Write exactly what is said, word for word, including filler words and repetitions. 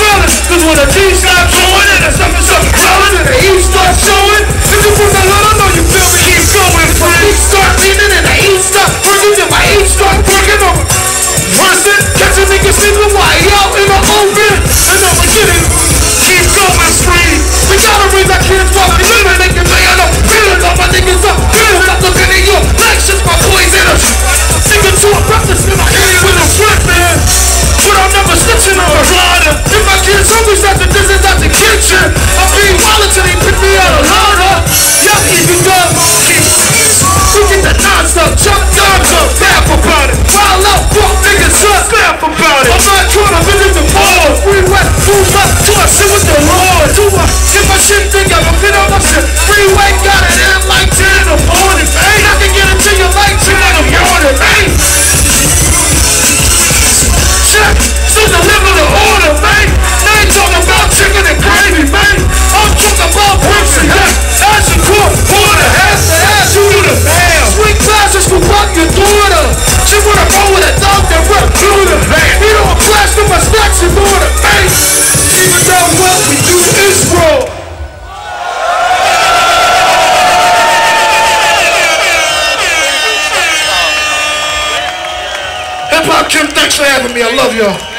drilling. Cause when the D start going and the stuff is up rolling and the E start showing, if you from the hood, I know you feel me. Keep going, friend. E start leaning and the E start working and my E start working over. Worse catching niggas sleeping while he out in the open. And I'ma get it. Keep going, free. We gotta raise our kids while we living. They can lay on up, feeling all my niggas up. Feeling up looking at your lectures, my boys in us. Thinking to a breakfast in my ear with a front man. But I'm never snitching on a rider. If my kids hungry, start the business out the kitchen. I'm being wild until they pick me out of ladder. Y'all easy done. We get the non-stop, jump guns up, laugh about it. Wild out, fuck niggas up, laugh about it. I'm not trying to visit the mall. Free west, move up to a shit with the Lord. To a, get my shit together, fit on my shit. Freeway got it in like ten in the morning, man. I can get it to you like ten in the morning, man. Check, still deliver the order, man. They ain't talking about chicken and gravy, man. I'm talking about bricks and hash. Ash and court, water, ass to ass, you do the mail. Sweet classes will fuck your daughter. She wanna roll with a dog that run through the van. We don't flash through my stacks in order, man. Even though what we do is wrong. Hip Hop Kim, thanks for having me. I love y'all.